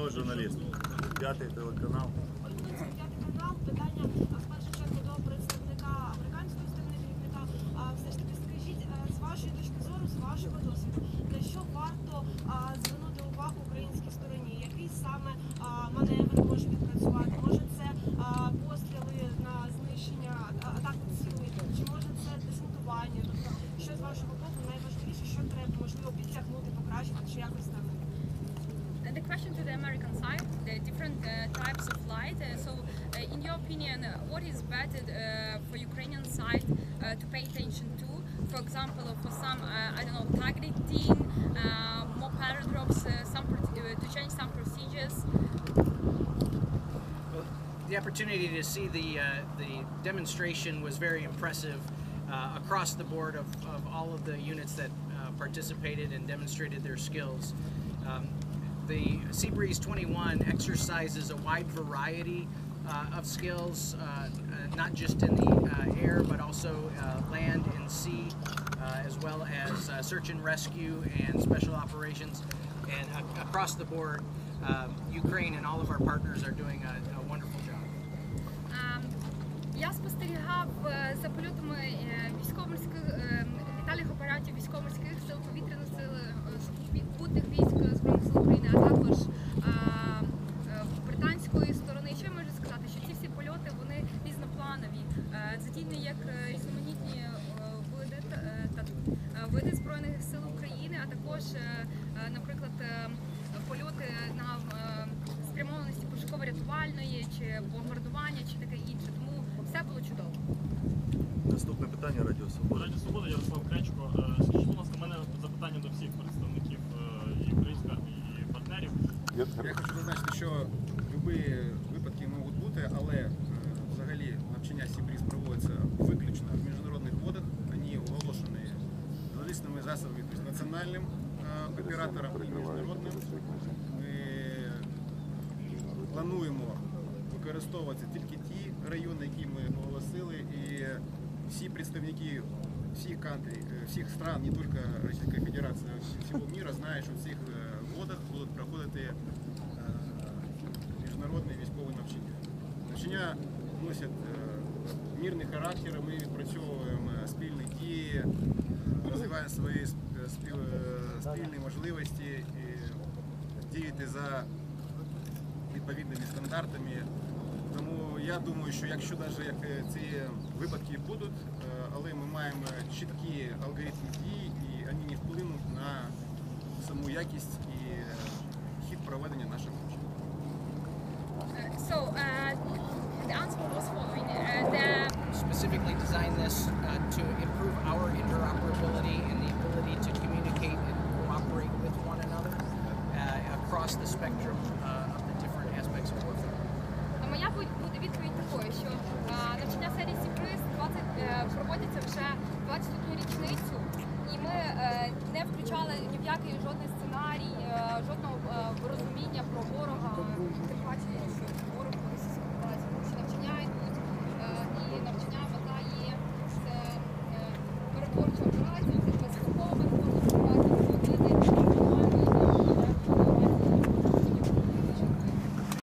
Чудовий журналіст. П'ятий телеканал. П'ятий канал. Питання в першу чергу до представника американської сторони керівника. Все ж таки скажіть, з вашої точки зору, з вашого досвіду, на що варто звернути увагу українській стороні? Який саме маневр може відпрацювати? Може це постріли на знищення атаки цілей? Чи може це десантування? Тобто, що з вашого боку найважливіше, що треба, можливо, підтягнути, покращити, чи якось так? The question to the American side, the different types of flight. In your opinion, what is better for Ukrainian side to pay attention to? For example, for some, I don't know, targeting, more paradrops, to change some procedures. Well, the opportunity to see the demonstration was very impressive across the board of all of the units that participated and demonstrated their skills. The Seabreeze 21 exercises a wide variety of skills, not just in the air, but also land and sea, as well as search and rescue and special operations. And across the board, Ukraine and all of our partners are doing a wonderful job. Я спостерігав за польотами військово-морських літальних апаратів військово-морських сил, повітряних сил, сухопутних військ Збройних сил України, а також британської сторони. Що я можу сказати, що ці всі польоти, вони різнопланові, задійні як різноманітні види Збройних сил України, а також, наприклад, польоти на спрямованості пошуково-рятувальної, чи бомбардування, чи таке інше. Тому все було чудово. Наступне питання Радіо Свобода. Радіо Свобода, Ярослав Кречко. Скажіть, будь ласка, у мене запитання до всіх представників і української армії, і партнерів. Я хочу зазначити, що будь-які випадки можуть бути, але взагалі навчання Seabreeze проводиться виключно в міжнародних водах. Вони оголошені журналістськими засобами, тобто національним оператором і міжнародним. Ми плануємо використовувати тільки ті райони, які ми оголосили, і всі представники всіх стран, не тільки Російської Федерації, а всього світу, знають, що в цих водах будуть проходити міжнародні військові навчання. Навчання носять мирний характер, ми відпрацьовуємо спільні дії, розвиваємо свої спільні можливості і діяти за відповідними стандартами. Тому я думаю, що якщо навіть ці випадки будуть, але ми маємо чіткі алгоритми дій і вони не вплинуть на саму якість і хід проведення наших навчань. So, the answer was following. Specifically designed this to improve our interoperability and the ability to communicate and cooperate with one another across the spectrum of the different aspects of warfare. Моя буде відповідь такою, що навчання серії Seabreeze проводяться вже 21-ю річницю, і ми не включали ні в який жодний сценарій, жодного розуміння про ворога, тим паче, що ворог Російської Федерації, тому що навчання йдуть, і навчання мета є перетворча операція.